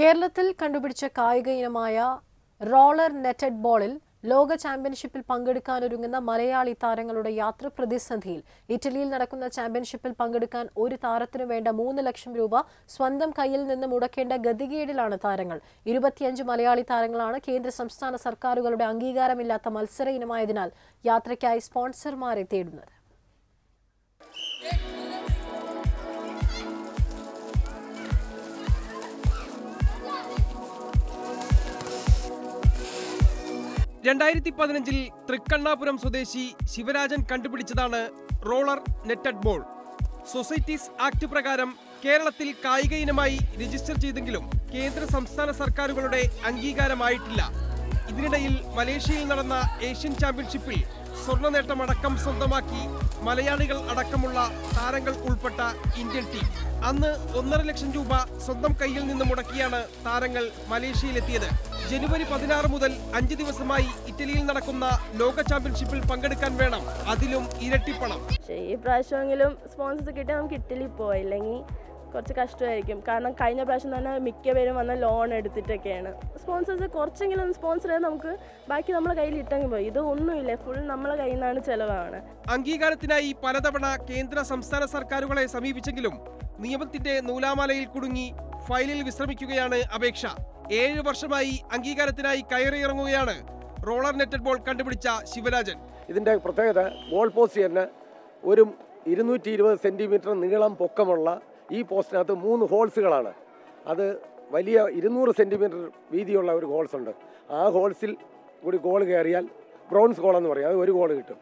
കേരളത്തിൽ കണ്ടുപിടിച്ച കായിക ഇനമായ റോളർ നെറ്റഡ് ബോളിൽ ലോക ചാമ്പ്യൻഷിപ്പിൽ പങ്കെടുക്കാനൊരുങ്ങുന്ന മലയാളി താരങ്ങളുടെ യാത്ര പ്രതിസന്ധിയിൽ. ഇറ്റലിയിൽ നടക്കുന്ന ചാമ്പ്യൻഷിപ്പിൽ പങ്കെടുക്കാൻ ഒരു താരത്തിനു വേണ്ട 3 ലക്ഷം രൂപ സ്വന്തം കയ്യിൽ നിന്ന് മുടക്കേണ്ട ഗതികേടിലാണ് താരങ്ങൾ. 25 മലയാളി താരങ്ങളാണ് കേന്ദ്ര സംസ്ഥാന സർക്കാരുകളുടെ അംഗീകാരമില്ലാത്ത മത്സര ഇനമായതിനാൽ യാത്രയ്ക്കായി സ്പോൺസർമാരെ തേടുന്നത്. തൃക്കണ്ണാപുരം സ്വദേശി ശിവരാജൻ കണ്ടുപിടിച്ചതാണ് roller netted ball. Societies act പ്രകാരം കേരളത്തിൽ കായിക ഇനമായി രജിസ്റ്റർ ചെയ്തെങ്കിലും കേന്ദ്ര സംസ്ഥാന സർക്കാരുകളുടെ അംഗീകാരമായിട്ടില്ല. ഇതിനിടയിൽ മലേഷ്യയിൽ നടന്ന ഏഷ്യൻ ചാമ്പ്യൻഷിപ്പിൽ സ്വർണ്ണ നേട്ടമടക്കം സ്വന്തമാക്കി മലയാളികൾ അടക്കമുള്ള താരങ്ങൾ ഉൾപ്പെട്ട ഇന്ത്യൻ ടീം. അന്ന് 1.5 ലക്ഷം രൂപ സ്വന്തം കയ്യിൽ നിന്ന് മുടക്കിയാണ് താരങ്ങൾ മലേഷ്യയിലെത്തിയത്. ജനുവരി 16 മുതൽ 5 ദിവസമായി ഇറ്റലിയിൽ നടക്കുന്ന ലോക ചാമ്പ്യൻഷിപ്പിൽ പങ്കെടുക്കാൻ വേണം അതിലും ഇരട്ടിപ്പണം. ഈ പ്രാവശ്യമെങ്കിലും സ്പോൺസേഴ്സ് കിട്ടിയാൽ നമുക്ക് ഇറ്റലി പോയില്ലെങ്കിൽ കുറച്ച് കഷ്ടമായിരിക്കും. കാരണം കഴിഞ്ഞ പ്രാവശ്യം തന്നെ മിക്കവരും വന്ന ലോൺ എടുത്തിട്ടൊക്കെയാണ്. സ്പോൺസേഴ്സ് കുറച്ചെങ്കിലും സ്പോൺസർ ചെയ്ത് നമുക്ക് ബാക്കി നമ്മളെ കയ്യിൽ ഇട്ടെങ്കിൽ പോയി. ഇത് ഒന്നുമില്ല, ഫുൾ നമ്മളെ കയ്യിൽ നിന്നാണ് ചെലവാണ്. അംഗീകാരത്തിനായി പലതവണ കേന്ദ്ര സംസ്ഥാന സർക്കാരുകളെ സമീപിച്ചെങ്കിലും നിയമത്തിന്റെ നൂലാമാലയിൽ കുടുങ്ങി ഫയലിൽ വിശ്രമിക്കുകയാണ് അപേക്ഷ. 7 വർഷമായി അംഗീകാരത്തിനായി കയറിയിറങ്ങുകയാണ് റോളർ നെറ്റഡ് ബോൾ കണ്ടുപിടിച്ച ശിവരാജൻ. ഇതിന്റെ പ്രത്യേകത ബോൾ പോസ്റ്റ് തന്നെ ഒരു 220 സെന്റിമീറ്റർ നീളം പൊക്കമുള്ള ഈ പോസ്റ്റിനകത്ത് 3 ഹോൾസുകളാണ്. അത് വലിയ 200 സെന്റിമീറ്റർ വീതിയുള്ള ഒരു ഹോൾസ് ഉണ്ട്. ആ ഹോൾസിൽ കൂടി ഗോൾ കയറിയാൽ ബ്രോൺസ് ഗോൾ എന്ന് പറയും. അത് ഒരു ഗോൾ കിട്ടും.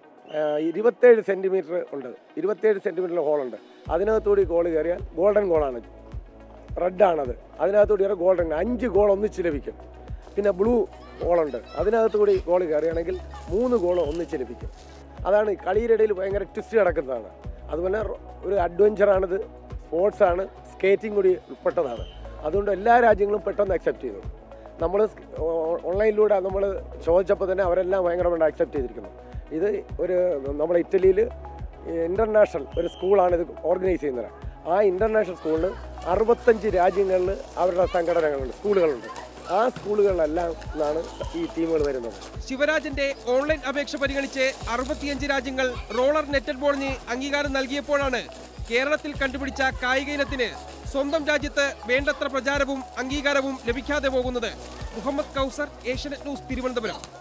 27 സെന്റിമീറ്റർ ഉണ്ട്. 27 സെന്റിമീറ്റർ ഹോളുണ്ട്. അതിനകത്തുകൂടി ഗോൾ കയറിയാൽ ഗോൾഡൻ ഗോളാണ്. റെഡാണത്. അതിനകത്തുകൂടി ഗോൾഡൻ 5 ഗോൾ ഒന്നിച്ച് ലഭിക്കും. പിന്നെ ബ്ലൂ ഗോളുണ്ട്. അതിനകത്തുകൂടി ഗോൾ കയറുകയാണെങ്കിൽ 3 ഗോൾ ഒന്നിച്ച് ലഭിക്കും. അതാണ് കളിയുടെ ഇടയിൽ ഭയങ്കര ട്വിസ്റ്റ് കിടക്കുന്നതാണ്. അതുപോലെ ഒരു അഡ്വഞ്ചറാണിത്, സ്പോർട്സാണ്, സ്കേറ്റിംഗ് കൂടി ഉൾപ്പെട്ടതാണ്. അതുകൊണ്ട് എല്ലാ രാജ്യങ്ങളും പെട്ടെന്ന് അക്സെപ്റ്റ് ചെയ്തു. നമ്മൾ ഓൺലൈനിലൂടെ നമ്മൾ ചോദിച്ചപ്പോൾ തന്നെ അവരെല്ലാം ഭയങ്കരമായിട്ട് അക്സെപ്റ്റ് ചെയ്തിരിക്കുന്നു. ഇത് നമ്മുടെ ഇറ്റലിയിൽ ഇൻ്റർനാഷണൽ ഒരു സ്കൂളാണ് ഇത് ഓർഗനൈസ് ചെയ്യുന്നത്. ആ ഇൻ്റർനാഷണൽ സ്കൂളിൽ 65 രാജ്യങ്ങളിൽ അവരുടെ സംഘടനകളുണ്ട്, സ്കൂളുകളുണ്ട്. ആ സ്കൂളുകളിലെല്ലാം നിന്നാണ് ഈ ടീമുകൾ വരുന്നത്. ശിവരാജന്റെ ഓൺലൈൻ അപേക്ഷ പരിഗണിച്ച് 65 രാജ്യങ്ങൾ റോളർ നെറ്റഡ് ബോളിന് അംഗീകാരം നൽകിയപ്പോഴാണ് കേരളത്തിൽ കണ്ടുപിടിച്ച കായിക ഇനത്തിന് സ്വന്തം രാജ്യത്ത് വേണ്ടത്ര പ്രചാരവും അംഗീകാരവും ലഭിക്കാതെ പോകുന്നത്. മുഹമ്മദ് കൗസർ, ഏഷ്യാനെറ്റ് ന്യൂസ്, തിരുവനന്തപുരം.